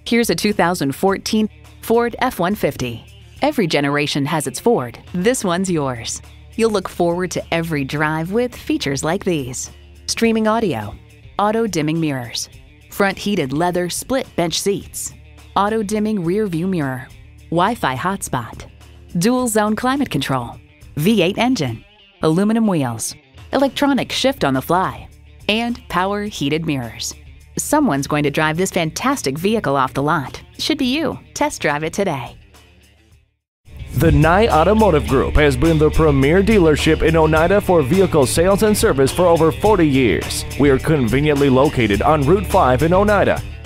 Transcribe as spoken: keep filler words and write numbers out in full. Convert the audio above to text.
Here's a two thousand fourteen Ford F one fifty. Every generation has its Ford. This one's yours. You'll look forward to every drive with features like these: streaming audio, auto-dimming mirrors, front heated leather split bench seats, auto-dimming rear view mirror, Wi-Fi hotspot, dual zone climate control, V eight engine, aluminum wheels, electronic shift on the fly, and power heated mirrors. Someone's going to drive this fantastic vehicle off the lot. Should be you. Test drive it today. The Nye Automotive Group has been the premier dealership in Oneida for vehicle sales and service for over forty years. We are conveniently located on Route five in Oneida.